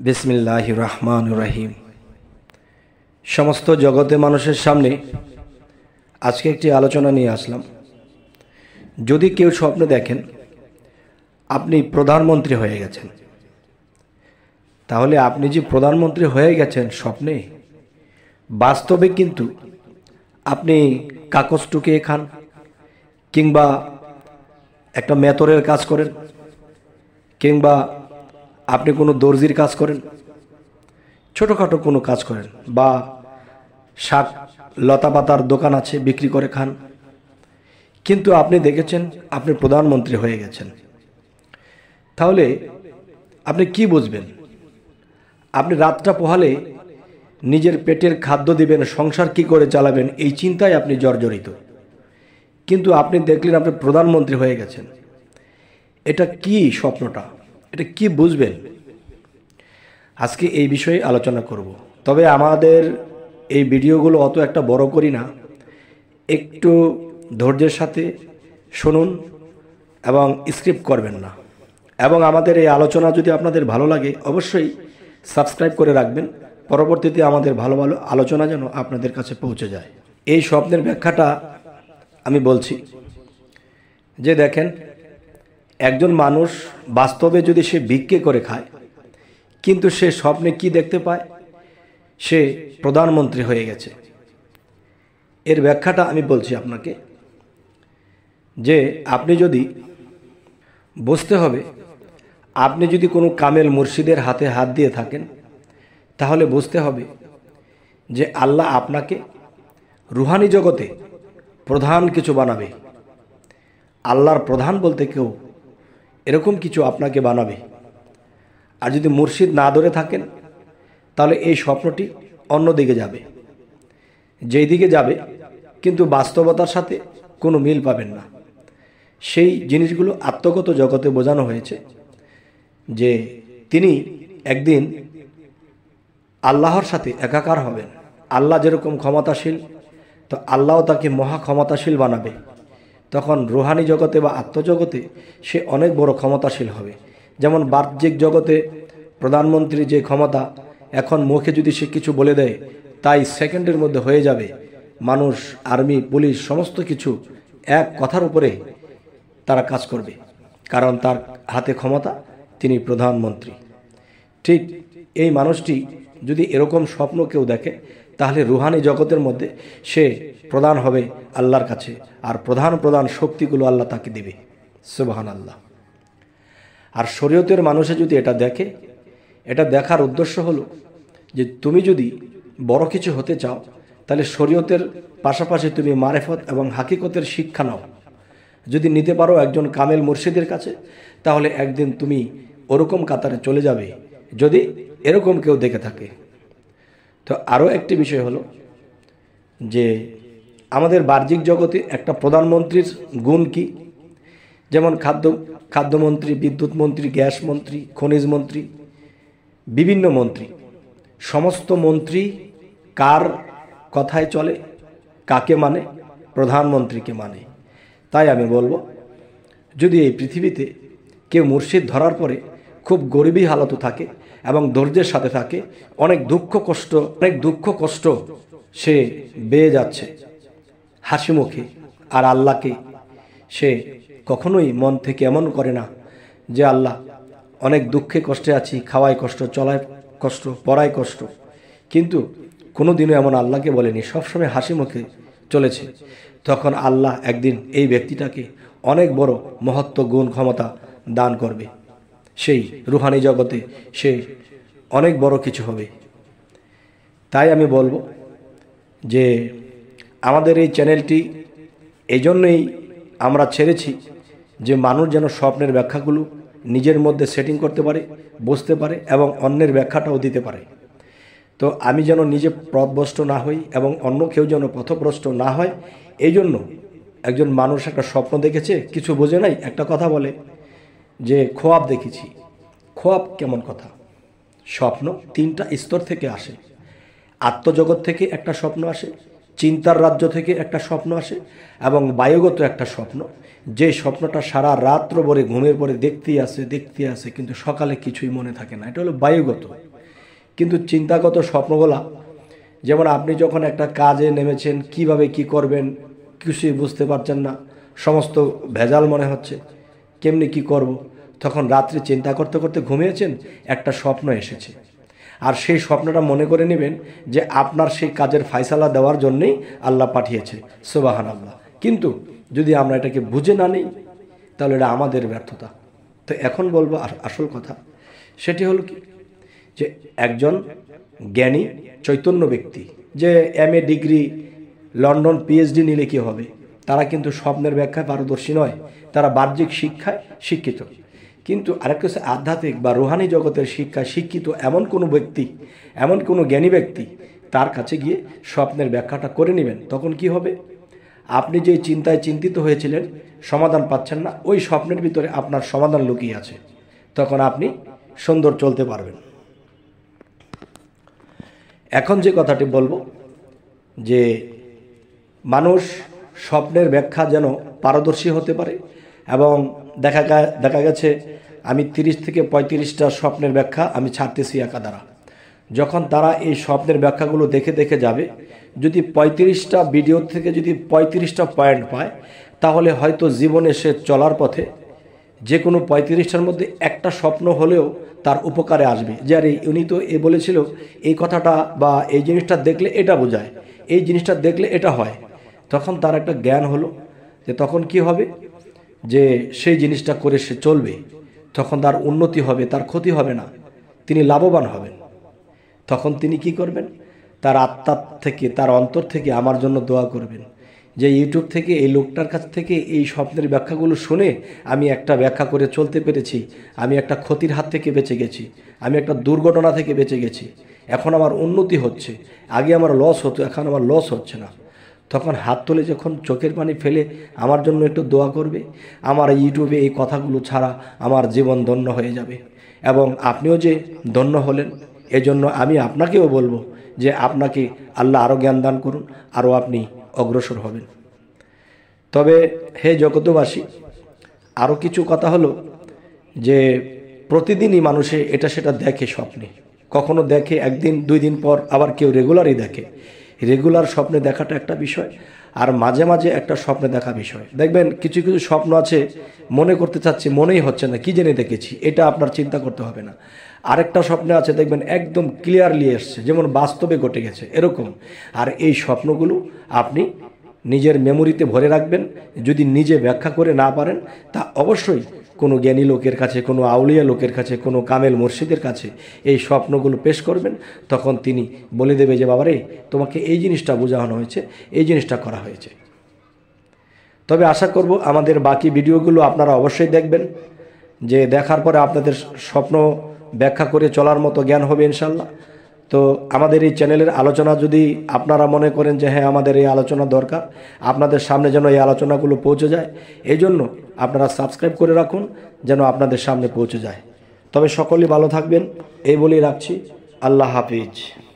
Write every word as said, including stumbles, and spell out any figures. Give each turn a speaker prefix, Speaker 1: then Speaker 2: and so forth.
Speaker 1: বিসমিল্লাহির রহমানির রহিম। সমস্ত জগতে মানুষের সামনে আজকে একটি আলোচনা নিয়ে আসলাম। যদি কেউ স্বপ্নে দেখেন আপনি প্রধানমন্ত্রী হয়ে গেছেন, তাহলে আপনি যে প্রধানমন্ত্রী হয়ে গেছেন স্বপ্নে, বাস্তবে কিন্তু আপনি কাগজ টুকিয়ে খান, কিংবা একটা মেতরের কাজ করেন, কিংবা আপনি কোনো দর্জির কাজ করেন, ছোটোখাটো কোনো কাজ করেন, বা শাক লতা পাতার দোকান আছে বিক্রি করে খান, কিন্তু আপনি দেখেছেন আপনি প্রধানমন্ত্রী হয়ে গেছেন। তাহলে আপনি কি বুঝবেন? আপনি রাতটা পোহালে নিজের পেটের খাদ্য দিবেন, সংসার কি করে চালাবেন, এই চিন্তায় আপনি জর্জরিত। কিন্তু আপনি দেখলেন আপনি প্রধানমন্ত্রী হয়ে গেছেন। এটা কি স্বপ্নটা, এটা কি বুঝবেন? আজকে এই বিষয়ে আলোচনা করব। তবে আমাদের এই ভিডিওগুলো অত একটা বড় করি না, একটু ধৈর্যের সাথে শুনুন এবং স্ক্রিপ্ট করবেন না। এবং আমাদের এই আলোচনা যদি আপনাদের ভালো লাগে অবশ্যই সাবস্ক্রাইব করে রাখবেন, পরবর্তীতে আমাদের ভালো ভালো আলোচনা যেন আপনাদের কাছে পৌঁছে যায়। এই স্বপ্নের ব্যাখ্যাটা আমি বলছি যে দেখেন, একজন মানুষ বাস্তবে যদি সে ভিক্ষে করে খায়, কিন্তু সে স্বপ্নে কি দেখতে পায়? সে প্রধানমন্ত্রী হয়ে গেছে। এর ব্যাখ্যাটা আমি বলছি আপনাকে, যে আপনি যদি বুঝতে হবে, আপনি যদি কোনো কামেল মুর্শিদের হাতে হাত দিয়ে থাকেন, তাহলে বুঝতে হবে যে আল্লাহ আপনাকে রুহানি জগতে প্রধান কিছু বানাবে। আল্লাহর প্রধান বলতে কেউ এরকম কিছু আপনাকে বানাবে। আর যদি মুর্শিদ না ধরে থাকেন, তাহলে এই স্বপ্নটি অন্য দিকে যাবে, যেই দিকে যাবে কিন্তু বাস্তবতার সাথে কোনো মিল পাবেন না। সেই জিনিসগুলো আত্মগত জগতে বোঝানো হয়েছে যে তিনি একদিন আল্লাহর সাথে একাকার হবেন। আল্লাহ যেরকম ক্ষমতাশীল, তো আল্লাহও তাকে মহা ক্ষমতাশীল বানাবে। তখন রুহানি জগতে বা আত্মজগতে সে অনেক বড় ক্ষমতাশীল হবে। যেমন বাহ্যিক জগতে প্রধানমন্ত্রীর যে ক্ষমতা, এখন মুখে যদি সে কিছু বলে দেয় তাই সেকেন্ডের মধ্যে হয়ে যাবে। মানুষ, আর্মি, পুলিশ সমস্ত কিছু এক কথার উপরে তারা কাজ করবে, কারণ তার হাতে ক্ষমতা, তিনি প্রধানমন্ত্রী। ঠিক এই মানুষটি যদি এরকম স্বপ্ন কেউ দেখে, তাহলে রুহানি জগতের মধ্যে সে প্রধান হবে আল্লাহর কাছে, আর প্রধান প্রধান শক্তিগুলো আল্লাহ তাকে দেবে। সুবহানাল্লাহ। আর শরীয়তের মানুষে যদি এটা দেখে, এটা দেখার উদ্দেশ্য হলো যে তুমি যদি বড় কিছু হতে চাও, তাহলে শরীয়তের পাশাপাশি তুমি মারেফত এবং হাকিকতের শিক্ষা নাও। যদি নিতে পারো একজন কামেল মুর্শিদের কাছে, তাহলে একদিন তুমি ওরকম কাতারে চলে যাবে, যদি এরকম কেউ দেখে থাকে। তো আরও একটি বিষয় হলো যে আমাদের বাহ্যিক জগতে একটা প্রধানমন্ত্রীর গুণ কি? যেমন খাদ্য খাদ্যমন্ত্রী, বিদ্যুৎ মন্ত্রী, গ্যাস মন্ত্রী, খনিজ মন্ত্রী, বিভিন্ন মন্ত্রী, সমস্ত মন্ত্রী কার কথায় চলে, কাকে মানে? প্রধানমন্ত্রীকে মানে। তাই আমি বলবো, যদি এই পৃথিবীতে কেউ মুর্শিদ ধরার পরে খুব গরিবী হালতে থাকে এবং ধৈর্যের সাথে থাকে, অনেক দুঃখ কষ্ট অনেক দুঃখ কষ্ট সে বেয়ে যাচ্ছে হাসি মুখে, আর আল্লাহকে সে কখনোই মন থেকে এমন করে না যে আল্লাহ অনেক দুঃখে কষ্টে আছি, খাওয়ায় কষ্ট, চলায় কষ্ট, পড়ায় কষ্ট, কিন্তু কোনো দিনও এমন আল্লাহকে বলেনি, সবসময় হাসি মুখে চলেছে। তখন আল্লাহ একদিন এই ব্যক্তিটাকে অনেক বড় মহত্ব, গুণ, ক্ষমতা দান করবে। সেই রুহানি জগতে সে অনেক বড় কিছু হবে। তাই আমি বলবো যে আমাদের এই চ্যানেলটি এই জন্যই আমরা ছেড়েছি যে মানুষ যেন স্বপ্নের ব্যাখ্যাগুলো নিজের মধ্যে সেটিং করতে পারে, বুঝতে পারে এবং অন্যের ব্যাখ্যাটাও দিতে পারে। তো আমি যেন নিজে পথভ্রষ্ট না হই এবং অন্য কেউ যেন পথভ্রষ্ট না হয়, এই জন্য একজন মানুষ একটা স্বপ্ন দেখেছে, কিছু বোঝে নাই, একটা কথা বলে যে খোয়াব দেখেছি। খোয়াব কেমন কথা? স্বপ্ন তিনটা স্তর থেকে আসে। আত্মজগৎ থেকে একটা স্বপ্ন আসে, চিন্তার রাজ্য থেকে একটা স্বপ্ন আসে, এবং বায়ুগত একটা স্বপ্ন, যে স্বপ্নটা সারা রাত্র ভরে ঘুমের পরে দেখতেই আসে দেখতে আসে কিন্তু সকালে কিছুই মনে থাকে না, এটা হলো বায়ুগত। কিন্তু চিন্তাগত স্বপ্নগুলা, যেমন আপনি যখন একটা কাজে নেমেছেন, কিভাবে কি করবেন কিছুই বুঝতে পারছেন না, সমস্ত ভেজাল মনে হচ্ছে, কেমনি কি করব, তখন রাত্রে চিন্তা করতে করতে ঘুমিয়েছেন, একটা স্বপ্ন এসেছে, আর সেই স্বপ্নটা মনে করে নেবেন যে আপনার সেই কাজের ফায়সালা দেওয়ার জন্যই আল্লাহ পাঠিয়েছে। সুবহানাল্লাহ। কিন্তু যদি আমরা এটাকে বুঝে না নিই তাহলে এটা আমাদের ব্যর্থতা। তো এখন বলবো আসল কথা, সেটি হলো কি, যে একজন জ্ঞানী চৈতন্য ব্যক্তি, যে M A degree London PhD নিলে কি হবে, তারা কিন্তু স্বপ্নের ব্যাখ্যায় পারদর্শী নয়, তারা বাহ্যিক শিক্ষায় শিক্ষিত। কিন্তু আরেকটা হচ্ছে আধ্যাত্মিক বা রুহানি জগতের শিক্ষায় শিক্ষিত এমন কোনো ব্যক্তি, এমন কোনো জ্ঞানী ব্যক্তি, তার কাছে গিয়ে স্বপ্নের ব্যাখ্যাটা করে নেবেন। তখন কি হবে, আপনি যে চিন্তায় চিন্তিত হয়েছিলেন, সমাধান পাচ্ছেন না, ওই স্বপ্নের ভিতরে আপনার সমাধান লুকিয়ে আছে, তখন আপনি সুন্দর চলতে পারবেন। এখন যে কথাটি বলবো, যে মানুষ স্বপ্নের ব্যাখ্যা যেন পারদর্শী হতে পারে, এবং দেখা দেখা গেছে আমি তিরিশ থেকে পঁয়ত্রিশটা স্বপ্নের ব্যাখ্যা আমি ছাড়তেছি একা দ্বারা। যখন তারা এই স্বপ্নের ব্যাখ্যাগুলো দেখে দেখে যাবে, যদি পঁয়ত্রিশটা ভিডিও থেকে যদি পঁয়ত্রিশটা পয়েন্ট পায়, তাহলে হয়তো জীবনে সে চলার পথে যে কোনো পঁয়ত্রিশটার মধ্যে একটা স্বপ্ন হলেও তার উপকারে আসবে। যে আরে উনি তো এ বলেছিল এই কথাটা, বা এই জিনিসটা দেখলে এটা বোঝায়, এই জিনিসটা দেখলে এটা হয়, তখন তার একটা জ্ঞান হলো, যে তখন কি হবে, যে সেই জিনিসটা করে সে চলবে, তখন তার উন্নতি হবে, তার ক্ষতি হবে না, তিনি লাভবান হবেন। তখন তিনি কি করবেন, তার আত্মার থেকে, তার অন্তর থেকে আমার জন্য দোয়া করবেন, যে ইউটিউব থেকে এই লোকটার কাছ থেকে এই স্বপ্নের ব্যাখ্যাগুলো শুনে আমি একটা ব্যাখ্যা করে চলতে পেরেছি, আমি একটা ক্ষতির হাত থেকে বেঁচে গেছি, আমি একটা দুর্ঘটনা থেকে বেঁচে গেছি, এখন আমার উন্নতি হচ্ছে, আগে আমার লস হতো, এখন আমার লস হচ্ছে না। তখন হাত তুলে যখন চোখের পানি ফেলে আমার জন্য একটু দোয়া করবে, আমার ইউটিউবে এই কথাগুলো ছাড়া আমার জীবন ধন্য হয়ে যাবে, এবং আপনিও যে ধন্য হলেন, এজন্য আমি আপনাকেও বলবো যে আপনাকে আল্লাহ আরও জ্ঞান দান করুন, আরও আপনি অগ্রসর হবেন। তবে হে জগতবাসী, আরও কিছু কথা হলো, যে প্রতিদিনই মানুষে এটা সেটা দেখে স্বপ্নে, কখনো দেখে একদিন দুই দিন পর, আবার কেউ রেগুলারই দেখে। রেগুলার স্বপ্নে দেখাটা একটা বিষয়, আর মাঝে মাঝে একটা স্বপ্নে দেখা বিষয়। দেখবেন কিছু কিছু স্বপ্ন আছে, মনে করতে চাচ্ছি, মনেই হচ্ছে না, কি জেনে দেখেছি, এটা আপনার চিন্তা করতে হবে না। আরেকটা স্বপ্নে আছে, দেখবেন একদম ক্লিয়ারলি এসছে, যেমন বাস্তবে ঘটে গেছে এরকম। আর এই স্বপ্নগুলো আপনি নিজের মেমোরিতে ভরে রাখবেন। যদি নিজে ব্যাখ্যা করে না পারেন, তা অবশ্যই কোনো জ্ঞানী লোকের কাছে, কোনো আউলিয়া লোকের কাছে, কোনো কামেল মুর্শিদের কাছে এই স্বপ্নগুলো পেশ করবেন। তখন তিনি বলে দেবে যে বাবারে, তোমাকে এই জিনিসটা বোঝানো হয়েছে, এই জিনিসটা করা হয়েছে। তবে আশা করব আমাদের বাকি ভিডিওগুলো আপনারা অবশ্যই দেখবেন, যে দেখার পরে আপনাদের স্বপ্ন ব্যাখ্যা করে চলার মতো জ্ঞান হবে ইনশাল্লাহ। তো আমাদের এই চ্যানেলের আলোচনা যদি আপনারা মনে করেন যে হ্যাঁ আমাদের এই আলোচনা দরকার, আপনাদের সামনে যেন এই আলোচনাগুলো পৌঁছে যায়, এই জন্য আপনারা সাবস্ক্রাইব করে রাখুন, যেন আপনাদের সামনে পৌঁছে যায়। তবে সকলেই ভালো থাকবেন, এই বলেই রাখছি। আল্লাহ হাফিজ।